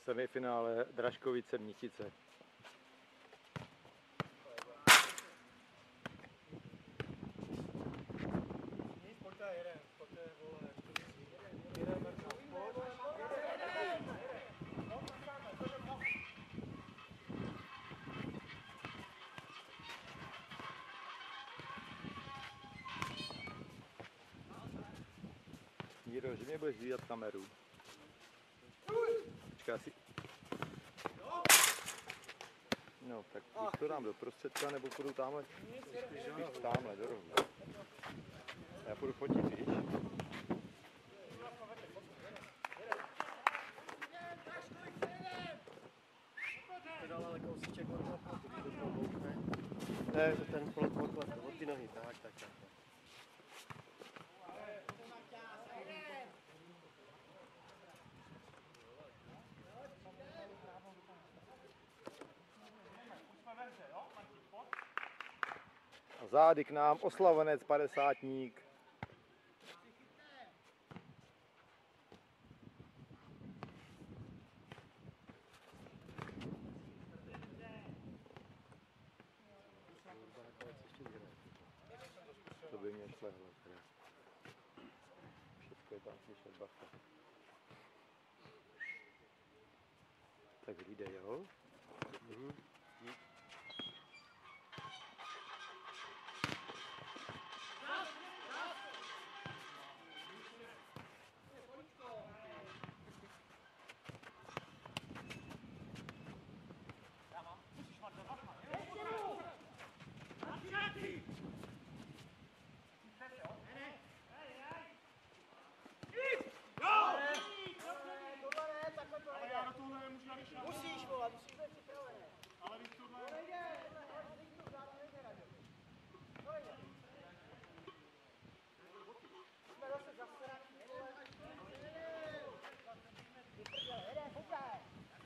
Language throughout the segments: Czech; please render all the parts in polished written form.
Semifinále Dražkovice-Mnichice. Míro, že mě budeš dívat kameru. Počkej, asi... No, tak když to dám do prostředka, nebo půjdu tamhle? Spíš tamhle, do rohu. Já půjdu fotit, víš? Ty dal ale kousíček od toho plotu, když do toho boukne. Ne, ten plot od ty nohy, tak. A zády k nám oslavenec padesátník. To by mě šlehlo. Všechno je tam slyšet, bacha. Tak hlídej, jo? Musíš volat, musíš být připravený. Ale víš tohle... Jsme zase zasraní. Jeden, pojďte.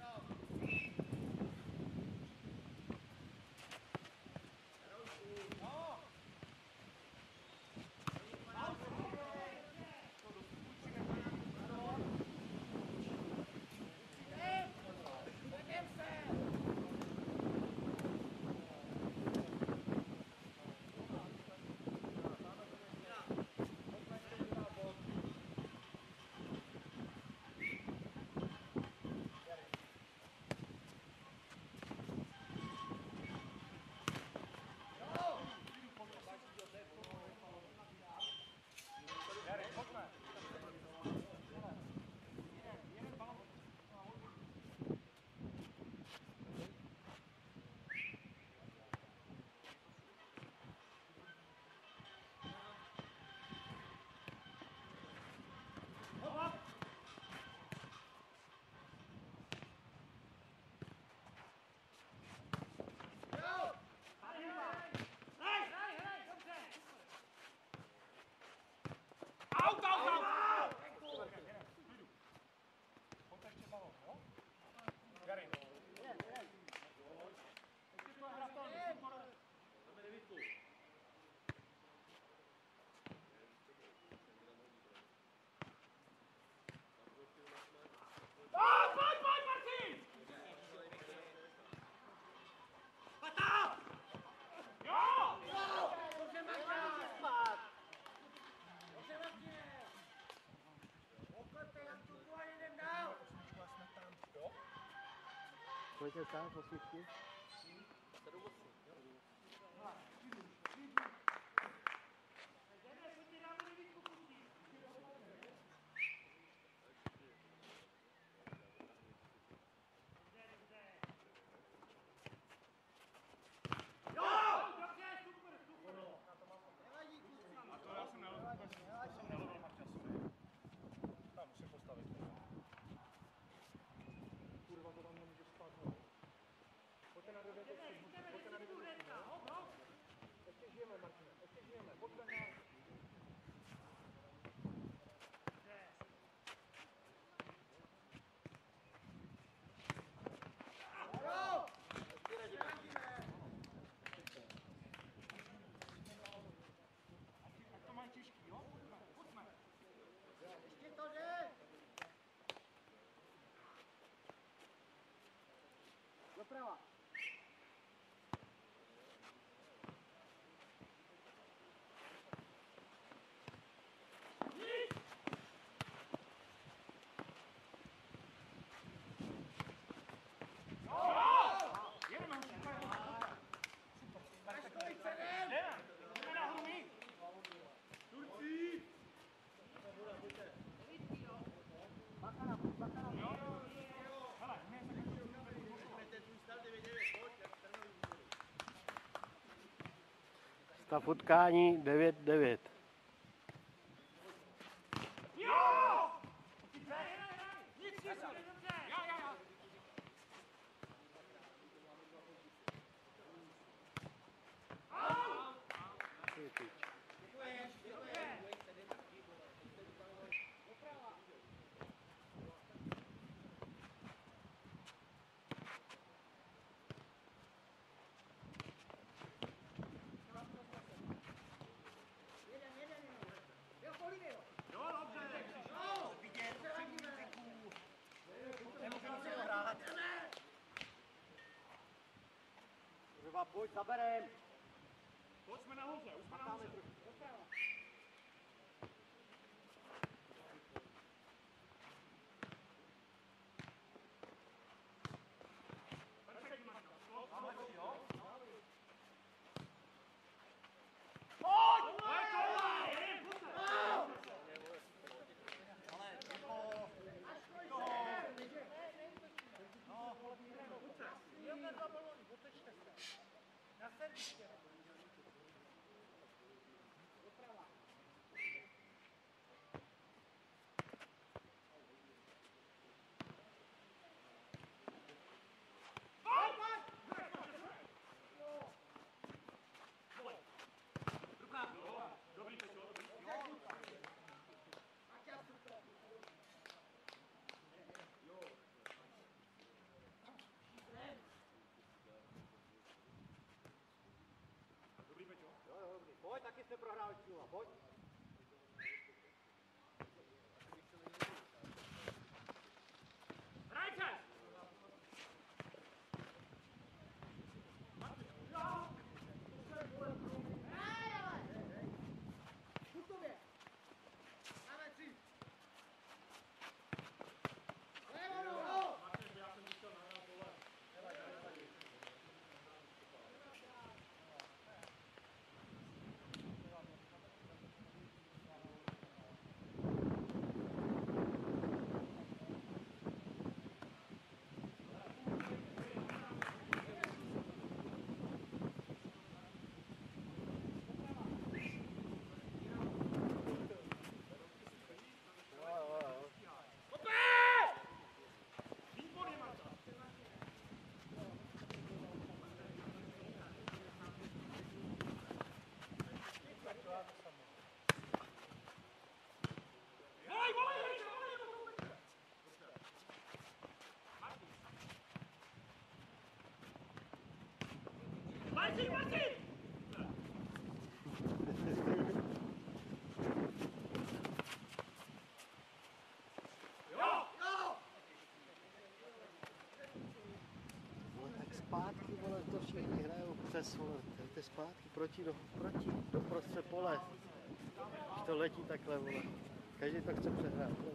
Kolik je stát posmívky? 7-8. Stav utkání 9-9. Pojď, zaberem. Pojď, jsme nahoře, už jsme nahoře. Pojď, taky jste prohrál číla, pojď. Hrajte! Martin! Vole, tak zpátky, vole, to všichni hrajou přes, vole, jdete zpátky proti, do prostřed pole. Když to letí takhle, vole. Každý to chce přehrát, proč?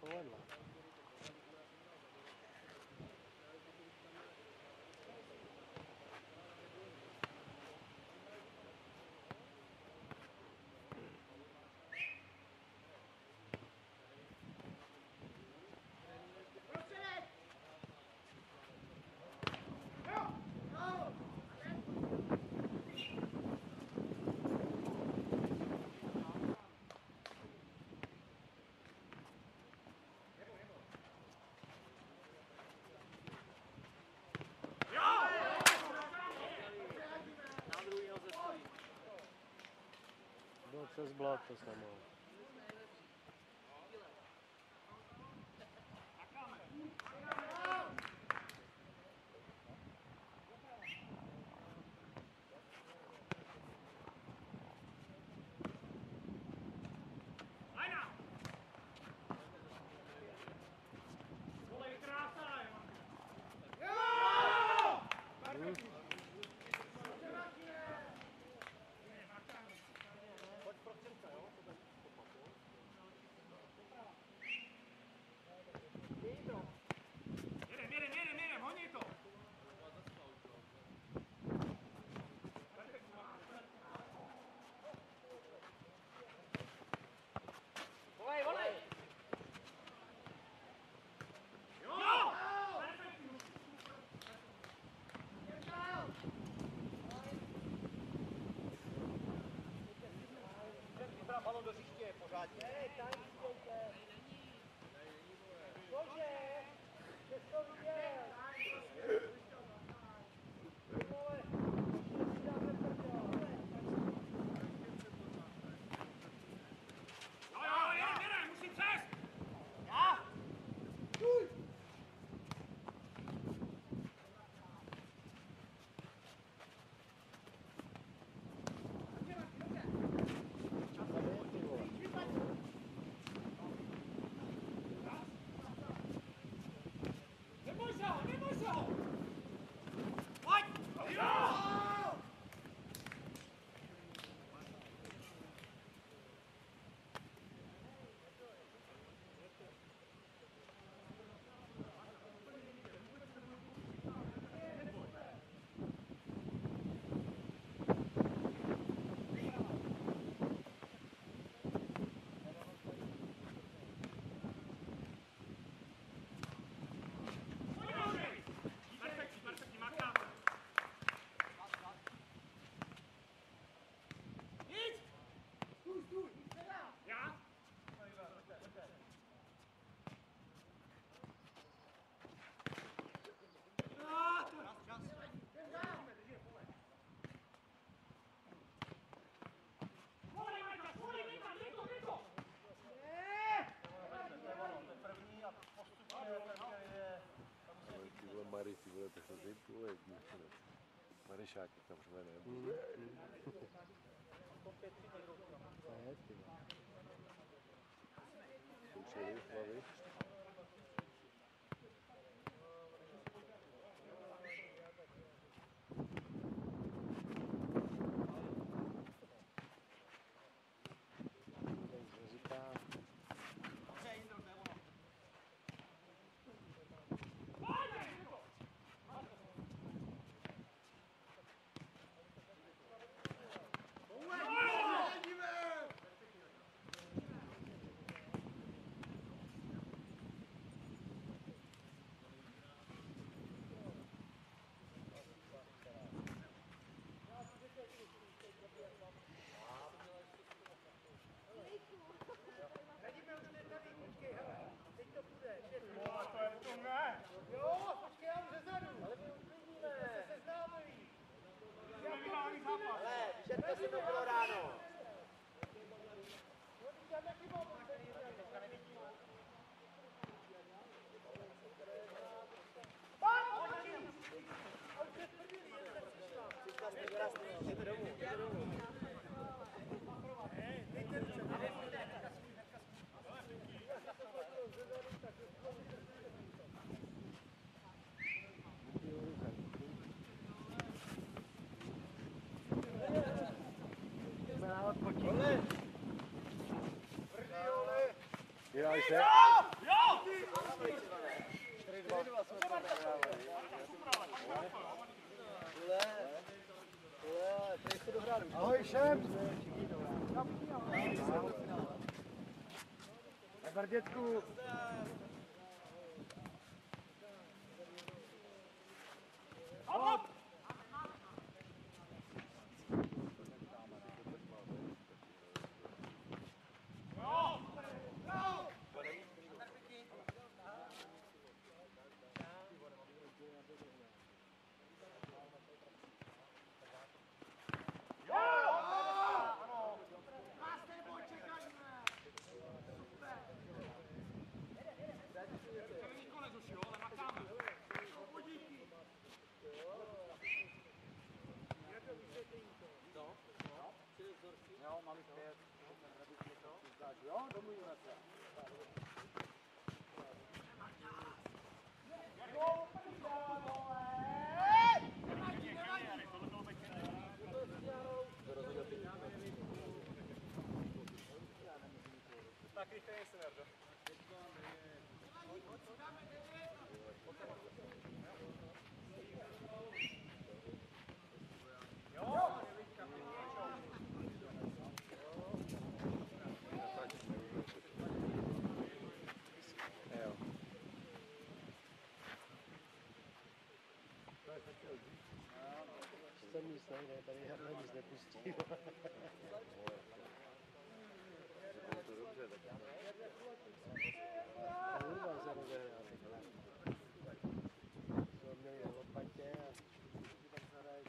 povedla. Byl přes blok, to jsem mohl. Jedem, honí to. Volej, volej! Jo! Vybrám balon do hřiště, pořádně. Hej, tady stejte. Bože, že to viděl. Jedem, musím přes. Já? Neboj se ho. Pojď. Jo! Perfektní, Maka. Jít! Stůj! Já? Volej, Majka, volej, Niko! Ty vole Mary, ty vole, tak to ty vole, Marešáky tam řve, ne? To je, ty vole. Zkoušeli, hlavy. Ten říká, Jo, počkej, já už zezadu. Ale my uklidníme. Se seznámili. Ale, všetko se to bylo ráno. Super, dětku. Hop! Konec už jo, ale makáme. Jo, mám jich 5. Jo, domluvíme se. Tak rychle se Nerdo. Jo. Jsem nic nejde, tady Jarda nic nepustí. Bylo to dobře, tak Hluba se rozehrá. Jsme měli na lopatě a tam zahraje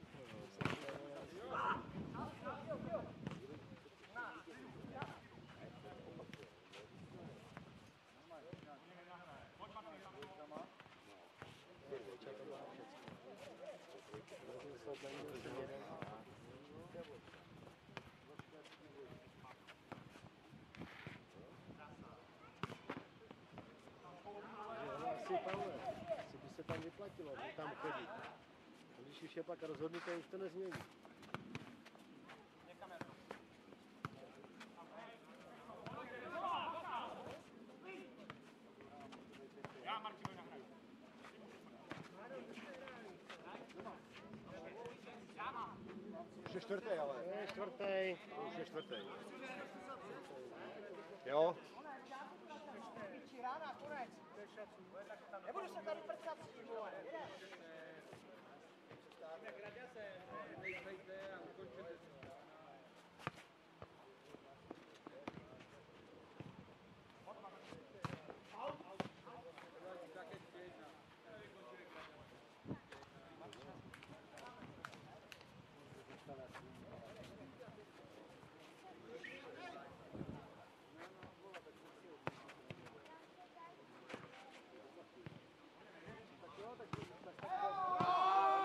asi Pavel, asi by se tam vyplatilo, ne, tam chodit. A když už je pak rozhodnuté, už to nezmění. Já Martinovi nahraju. Já mám. Už je čtvrtý, ale. To je čtvrtý. Už je čtvrtý. Jo? Rána, konec. Nebudu se tady prcat s tím, vole.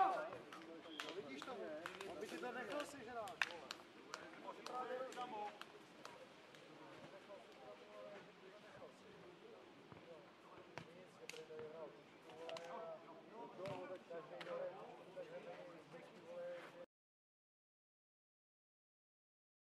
Vidíš to? Aby ti to nechal sežrát, vole. Právě domů.